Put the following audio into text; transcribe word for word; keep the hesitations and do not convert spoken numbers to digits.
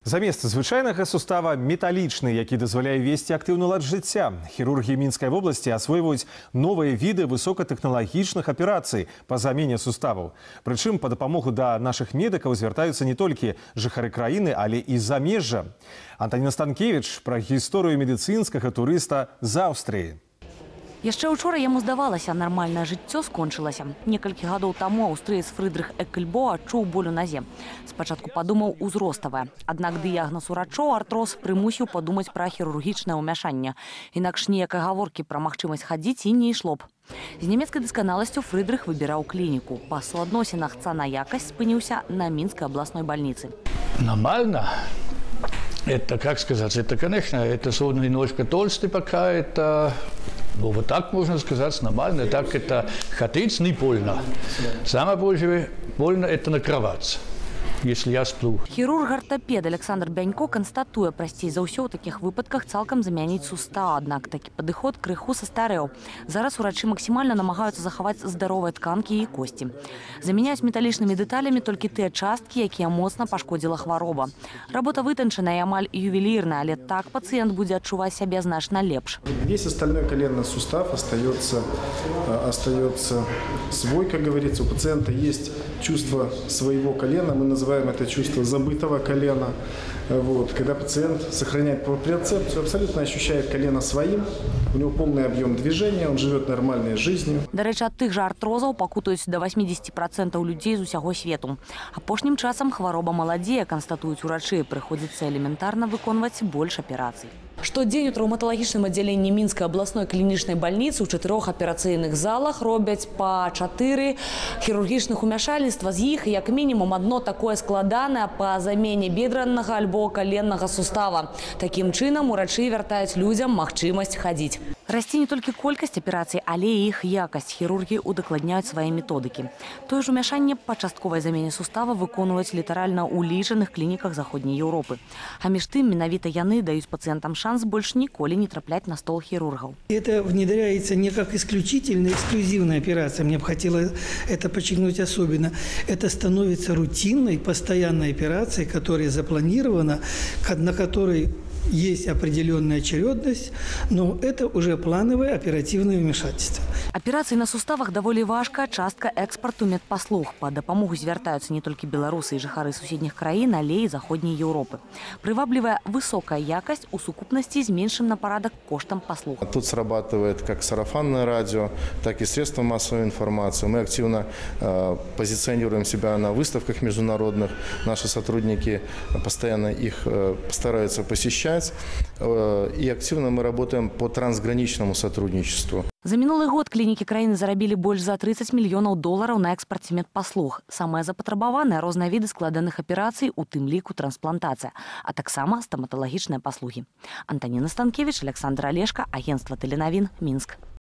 Замест звычайнага сустава металлічны, які дазваляе весці актыўны лад жыцця. Хірургі Мінскай вобласці асвойваюць новыя віды высокатэхналагічных аперацый па замене суставаў. Прычым па дапамогу да нашых медыкаў звяртаюцца не толькі жыхары краіны, але і замежжа. Антаніна Станкевіч пра гісторыю медыцынскага турыста з Аўстрыі. Яшчэ учора яму здавалася, нармальнае жыццё скончылася. Некалькі гадоў таму аўстрыец Фрыдрых Эккельбо адчуў боль у назе. Спачатку падумаў узроставая. Аднак дыягназ урачоў артроз прымусіў падумаць пра хірургічнае ўмяшанне. Інакш ніякай гаворкі пра магчымасць хадзіць і не ішло б. З нямецкай дасканаласцю Фрыдрых выбіраў клініку. Па суадносінах цана-якасць спыніўся на Мінскай абласной больницы. Нормально. Это, как сказать, это, конечно, это сон немножко толстый пока, это... Ну, вот так можно сказать, нормально. Так это ходить не больно. Самое больше больно это на кровать, если я сплю. Хірург-ортопед Александр Бянько констатуе, прасцей за ўсё ў такіх выпадках цалкам замяніць сустав. Аднак такі падыход крыху састарэў. Зараз урачы максімальна намагаюцца захаваць здаровыя тканкі і косці. Замяняюць металічнымі дэталямі толькі тыя часткі, якія моцна пашкодзіла хвароба. Работа вытанчаная і амаль ювелірная, але так пацыент будзе адчуваць сябе значна лепш. Весь остальной коленный сустав остается, остается свой, как говорится. У пациента есть чувство своего колена, мы называем это чувство забытого колена. Вот. Когда пациент сохраняет проприоцепцию, абсолютно ощущает колено своим, у него полный объем движения, он живет нормальной жизнью. До речі, ад тых жа артрозаў пакутаюць до восьмидесяти процентов людзей з усяго свету. Апошнім часам хвароба маладзее, канстатуюць урачы, прыходзіцца элементарна выконваць больш аперацый. Штодзень у траўматалагічным аддзяленні Мінскай абласной клінічнай бальніцы ў чатырох аперацыйных залах робяць па чатыры хірургічных умяшальніцтва. З іх як мінімум адно такое складанае па замене бедранага альбо каленнага сустава. Такім чынам урачы вяртаюць людзям магчымасць хадзіць. Расце не толькі колькасць аперацый, але і іх якасць. Хірургі удакладняюць свае методыкі. Тое ж умяшанне па частковай замене сустава выконваюць літаральна ў лічаных клініках Заходняй Еўропы. А між тым менавіта яны даюць пацыентам шанс больше ніколі не трапляць на стол хирургов. Это внедряется не как исключительная, эксклюзивная операция. Мне бы хотелось это подчеркнуть особенно. Это становится рутинной, постоянной операцией, которая запланирована, на которой есть определенная очередность, но это уже плановое оперативное вмешательство. Операции на суставах даволі важкая частка экспорту медпаслуг. По дапамогу звяртаюцца не толькі беларусы і жыхары суседніх краін, але і Заходняй Еўропы. Прываблівая высокая якасць у сукупнасці з меншым на парадак коштам паслуг. Тут срабатывает как сарафанное радио, так и средства массовой информации. Мы активно э, позиционируем себя на выставках международных. Наши сотрудники постоянно их э, стараются посещать. И активно мы работаем по трансграничному сотрудничеству. За мінулы год клінікі краіны зарабілі больш за тридцать мільёнаў долараў на экспарце медпаслуг. Самыя запатрабаваныя розныя віды складаных аперацый, у тым ліку трансплантацыя, а таксама стаматалагічныя паслугі. Антаніна Станкевіч, Александр Алешка, агентство Теленовин, Мінск.